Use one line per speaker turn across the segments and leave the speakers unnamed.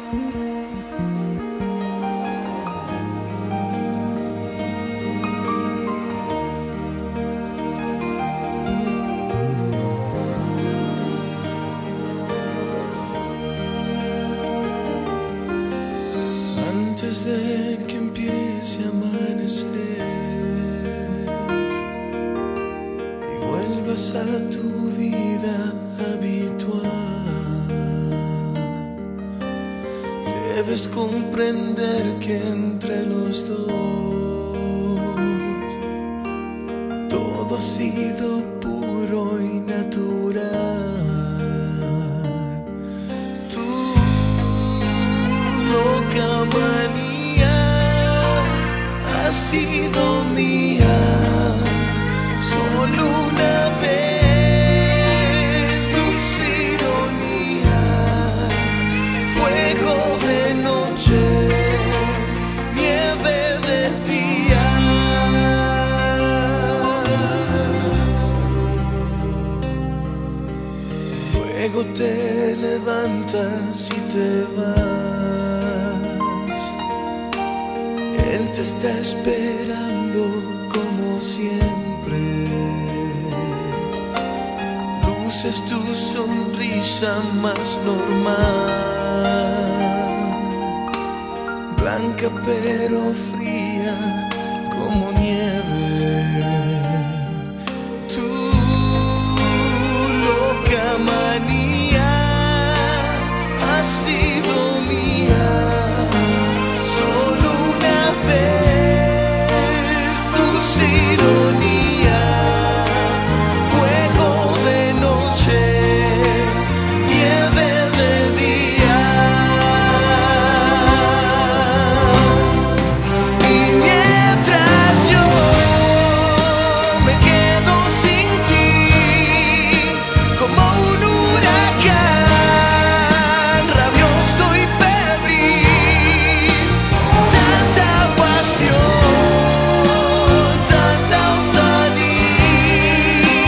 Antes de que empiece a amanecer y vuelvas a tu vida habitual, debes comprender que entre los dos todo ha sido puro y natural. Loca manía ha sido mía solo una vez, dulce ironía, fuego de noche, nieve de día. Luego te levantas y te vas. Él te está esperando como siempre. Luces tu sonrisa más normal, blanca pero fría como nieve. Tu loca manía ha sido mía solo una vez, dulce ironía, fuego de noche, nieve de día. Y mientras yo me quedo sin ti, como un huracán rabioso y febril, tanta pasión, tanta osadía.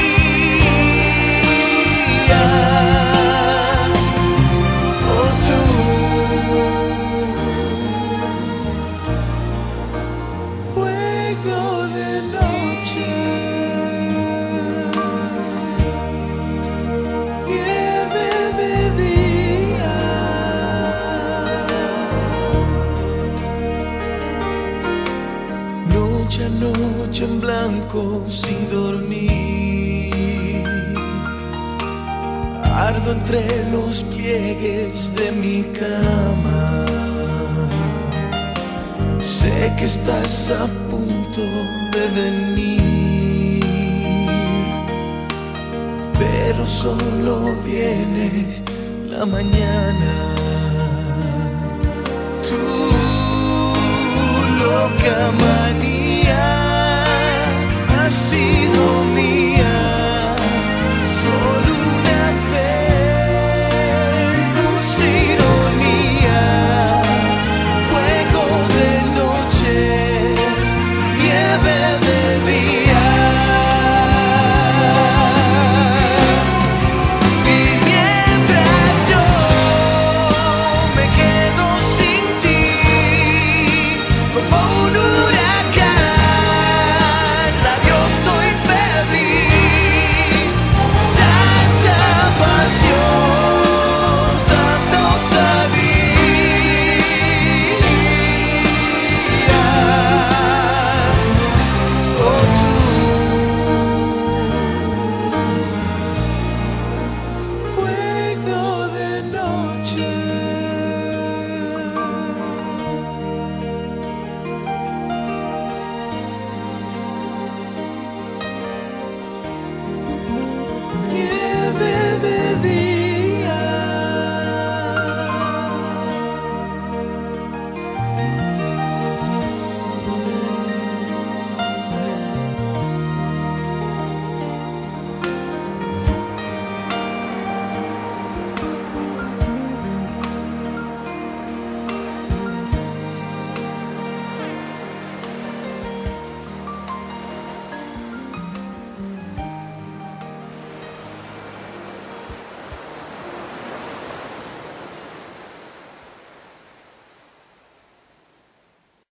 Oh, tú, fuego de noche, nieve de día. Noche a noche en blanco sin dormir, ardo entre los pliegues de mi cama. Sé que estás a punto de venir, pero solo viene la mañana. Tu loca manía